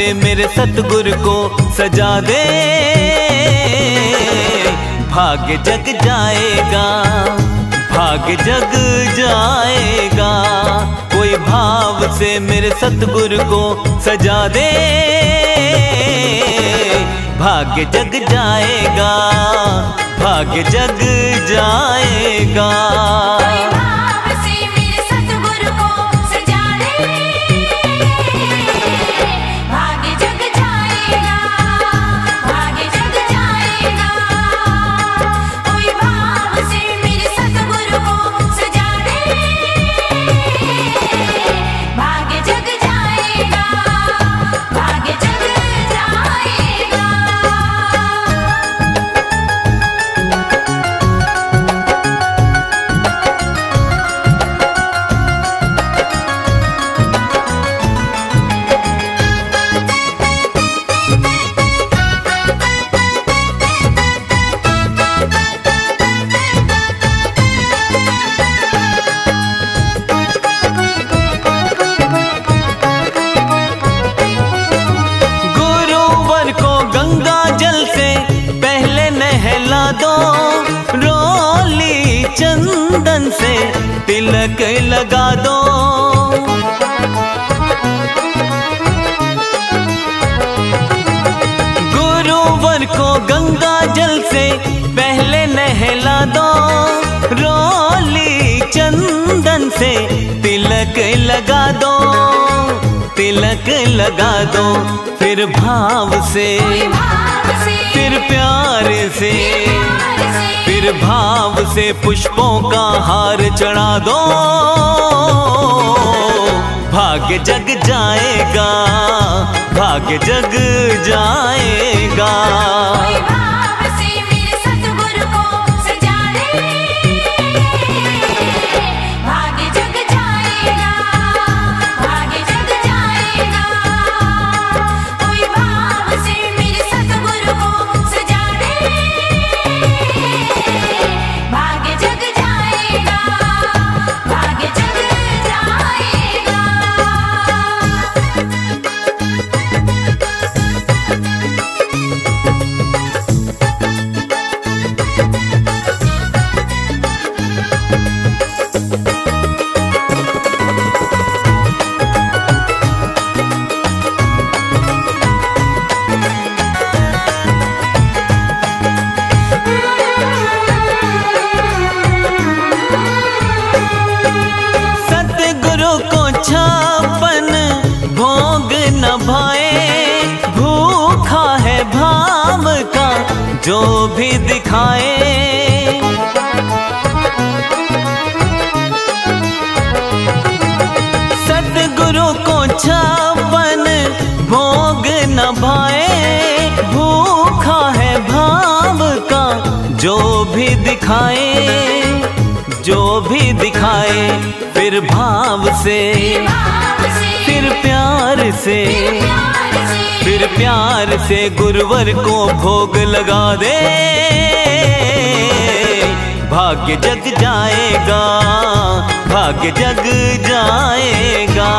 से मेरे सतगुरु को सजा दे, भाग्य जग जाएगा, भाग्य जग जाएगा। कोई भाव से मेरे सतगुरु को सजा दे, भाग्य जग जाएगा, भाग्य जग जाएगा। चंदन से तिलक लगा दो, गुरुवर को गंगा जल से पहले नहला दो, रोली चंदन से तिलक लगा दो, तिलक लगा दो। फिर भाव से, फिर प्यार से, फिर भाव से पुष्पों का हार चढ़ा दो, भाग्य जग जाएगा, भाग्य जग जाएगा। जो भी दिखाए, सतगुरु को छप्पन भोग न भाए, भूखा है भाव का जो भी दिखाए, जो भी दिखाए। फिर भाव से, फिर प्यार से, फिर प्यार से गुरुवर को भोग लगा दे, भाग्य जग जाएगा, भाग्य जग जाएगा।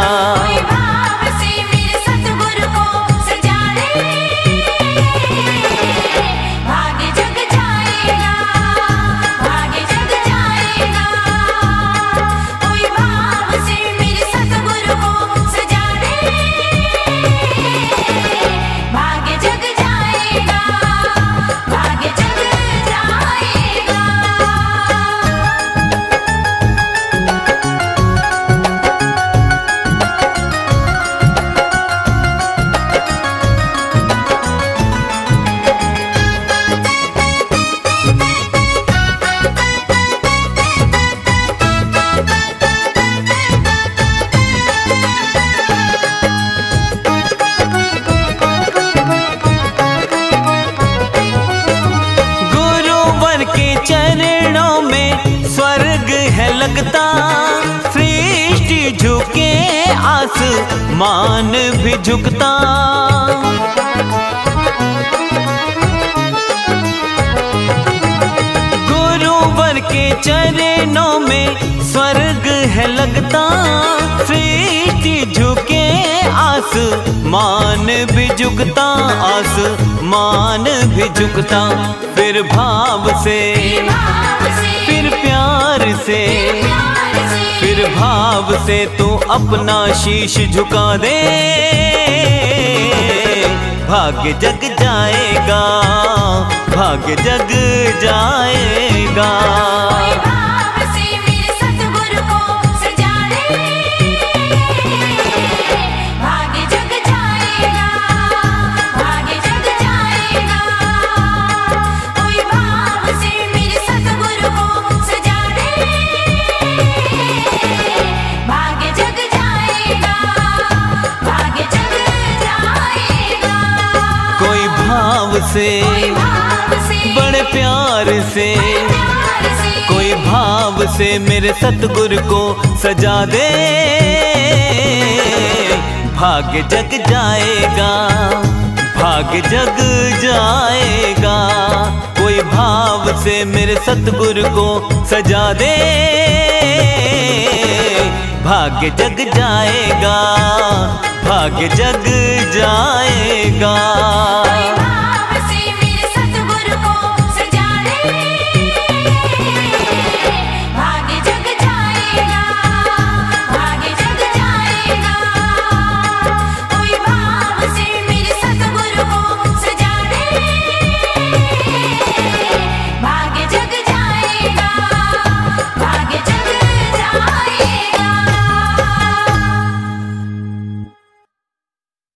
चरणों में स्वर्ग है लगता, सृष्टि झुके आसमान भी झुकता। गुरुवर के चरणों में स्वर्ग है लगता, सृष्टि झुके आसमान भी झुकता, आसमान भी झुकता। फिर भाव से, फिर प्यार से, फिर भाव से तू अपना शीश झुका दे। भाग्य जग जाएगा, भाग्य जग जाएगा। से बड़े प्यार से, कोई भाव से मेरे सतगुरु को सजा दे। भाग्य जग जाएगा, भाग्य जग जाएगा। कोई भाव से मेरे सतगुरु को सजा दे। भाग्य जग जाएगा, भाग्य जग जाएगा।